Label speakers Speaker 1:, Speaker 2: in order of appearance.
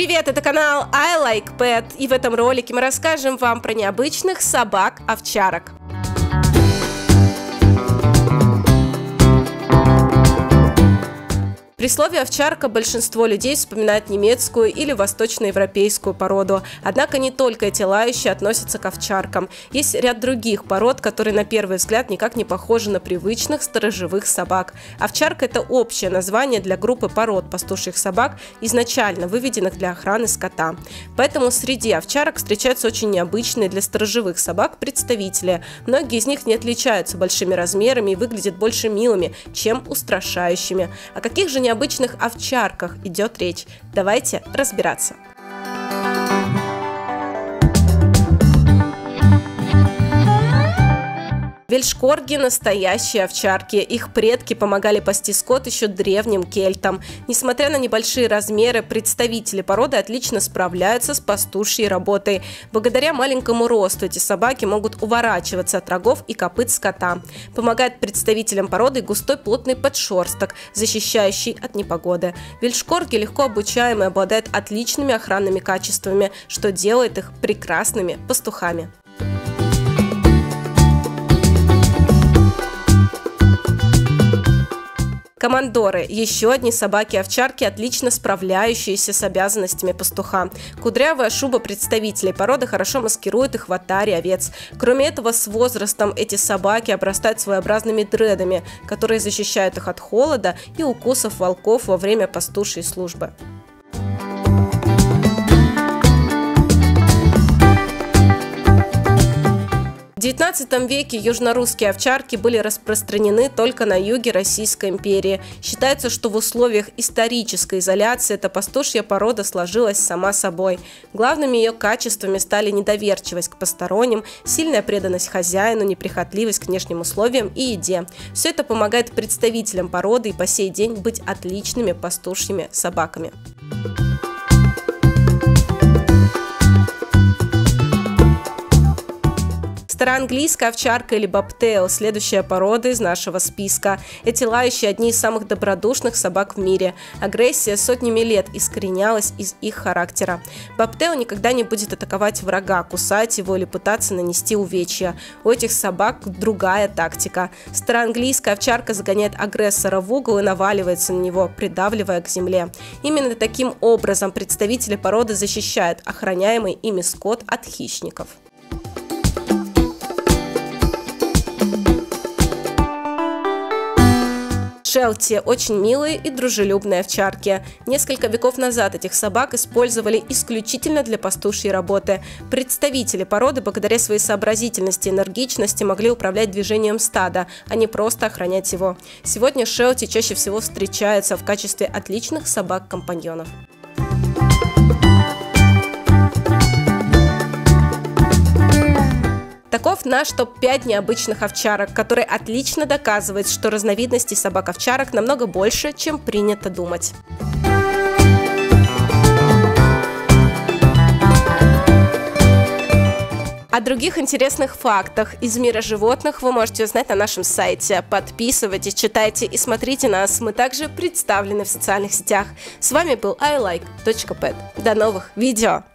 Speaker 1: Привет, это канал I Like Pet, и в этом ролике мы расскажем вам про необычных собак-овчарок. При слове овчарка большинство людей вспоминает немецкую или восточноевропейскую породу. Однако не только эти лающие относятся к овчаркам. Есть ряд других пород, которые на первый взгляд никак не похожи на привычных сторожевых собак. Овчарка – это общее название для группы пород пастушьих собак, изначально выведенных для охраны скота. Поэтому среди овчарок встречаются очень необычные для сторожевых собак представители. Многие из них не отличаются большими размерами и выглядят больше милыми, чем устрашающими. О каких же необычных овчарках идет речь? Давайте разбираться. Вельшкорги – настоящие овчарки. Их предки помогали пасти скот еще древним кельтам. Несмотря на небольшие размеры, представители породы отлично справляются с пастушьей работой. Благодаря маленькому росту эти собаки могут уворачиваться от рогов и копыт скота. Помогает представителям породы густой плотный подшерсток, защищающий от непогоды. Вельшкорги легко обучаемы и обладают отличными охранными качествами, что делает их прекрасными пастухами. Командоры – еще одни собаки-овчарки, отлично справляющиеся с обязанностями пастуха. Кудрявая шуба представителей породы хорошо маскирует их в отаре овец. Кроме этого, с возрастом эти собаки обрастают своеобразными дредами, которые защищают их от холода и укусов волков во время пастушьей службы. В XIX веке южнорусские овчарки были распространены только на юге Российской империи. Считается, что в условиях исторической изоляции эта пастушья порода сложилась сама собой. Главными ее качествами стали недоверчивость к посторонним, сильная преданность хозяину, неприхотливость к внешним условиям и еде. Все это помогает представителям породы и по сей день быть отличными пастушьими собаками. Староанглийская овчарка или бобтейл – следующая порода из нашего списка. Эти лающие – одни из самых добродушных собак в мире. Агрессия сотнями лет искоренялась из их характера. Бобтейл никогда не будет атаковать врага, кусать его или пытаться нанести увечья. У этих собак другая тактика. Староанглийская овчарка загоняет агрессора в угол и наваливается на него, придавливая к земле. Именно таким образом представители породы защищают охраняемый ими скот от хищников. Шелти – очень милые и дружелюбные овчарки. Несколько веков назад этих собак использовали исключительно для пастушьей работы. Представители породы благодаря своей сообразительности и энергичности могли управлять движением стада, а не просто охранять его. Сегодня шелти чаще всего встречаются в качестве отличных собак-компаньонов. Таков наш топ-5 необычных овчарок, который отлично доказывает, что разновидностей собак-овчарок намного больше, чем принято думать. О других интересных фактах из мира животных вы можете узнать на нашем сайте. Подписывайтесь, читайте и смотрите нас. Мы также представлены в социальных сетях. С вами был ilike.pet. До новых видео!